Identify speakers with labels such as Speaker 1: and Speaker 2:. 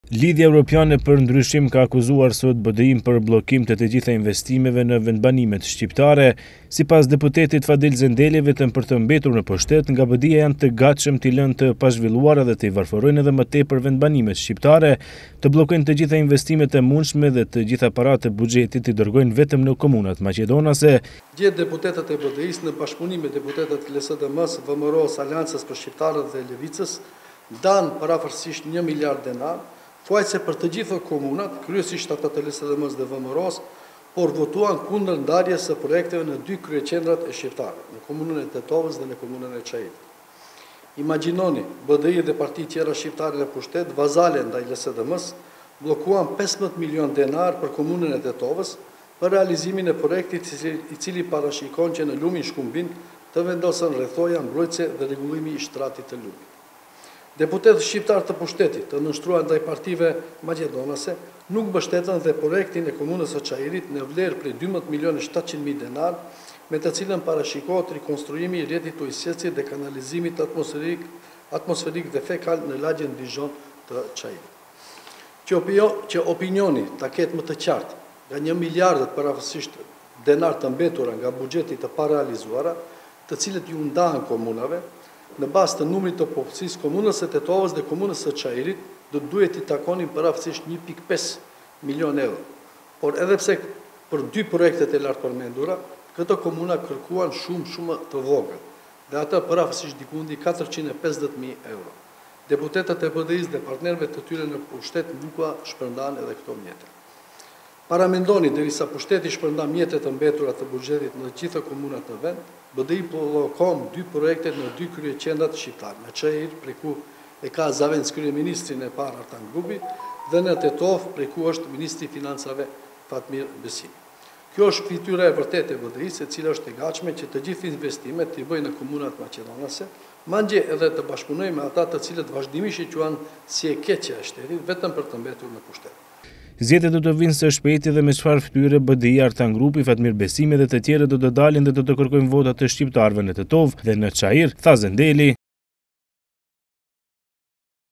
Speaker 1: Lidhja Europiane për Ndryshim ka akuzuar sot BDI-n për bllokim të gjitha investimeve në vendbanimet shqiptare. Sipas deputetit Fadil Zendeli, vetëm për të mbetur në pushtet, nga BDI-ja janë të gatshëm t'i lënë të pazhvilluara dhe t'i varfërojnë edhe më tepër vendbanimet shqiptare, të bllokojnë të gjitha investimet e mundshme dhe të gjitha paratë e buxhetit t'i dërgojnë vetëm në komunat maqedonase.
Speaker 2: Gjithë deputetët e BDI-s në bashkëpunim me deputetët LSDM-s, VMRO-s, Aleancës për Shqiptarët dhe Lëvicës ndanë parafërsisht 1 miliard denar, thuajse për të gjitha komunat, kryesisht ata të LSDM-s dhe VMRO-s, por votuan kundër ndarjes së projekteve në 2 kryeqendrat e shqiptarëve, në komunën e Tetovës dhe në komunën e Çajirit. Imagjinoni, BDI dhe parti tjera shqiptare në pushtet, vazale ndaj LSDM-s, bllokuan 15 milion denar për komunën e Tetovës për realizimin e projektit i cili parashikon që në lumin Shkumbin të vendosen rrethoja, mbrojtëse dhe rregullimi i shtratit të lumit. Deputetët shqiptar të pushtetit të nënshtruar ndaj partive maqedonase nuk mbështetën dhe projektin e komunës së Çajirit në vlerë prej 12.700.000 denar, me të cilën parashikohet rikonstruimi i rrjetit ujësjellësit dhe kanalizimit atmosferik dhe fekal në lagjen Dijon të Çajirit. Që opinioni ta ketë më të qartë nga 1 miliardët parafësisht denar të mbetura nga buxheti të parealizuara, të cilët ju ndahen komunave, në bazë të numrit të popullsisë komunës së Tetovës dhe komunës së Çajirit, do duhet i takonin parafësisht 1.5 milion euro. Por edhe pse për 2 projektet e lartë përmendura, këto komuna kërkuan shumë të vogël, dhe ata parafësisht dikundi 450.000 euro. Deputetët e BDI-s dhe partnerëve të tyre në pushtet nuk shpërndan edhe këto mjete. Paramendoni, derisa pushteti shpërndan mjetet të mbetura të buxhetit në gjitha komunat në vend, BDI bllokon 2 projektet në 2 kryeqendrat shqiptare, në Çajir, prej ku e ka Zavendës kryeministrin e parë Artan Grupi, dhe në Tetov, prej ku është ministri i financave Fatmir Besimi. Kjo është fytyra e vërtetë e BDI-s, e cila është e gatshme që të gjithë investimet t'i bëjë në komunat maqedonase, madje edhe të bashkëpunojë me ata të cilët vazhdimisht i quajnë si e keqja e shtetit vetëm për të mbetur në pushtet.
Speaker 1: Zgjedhjet do të vinë së shpejti dhe me çfarë fytyre BDI, Artan Grupi, Fatmir Besimi dhe të tjerë do të dalin dhe do të kërkojnë votat e shqiptarëve në Tetovë dhe në Çajir, tha Zendeli.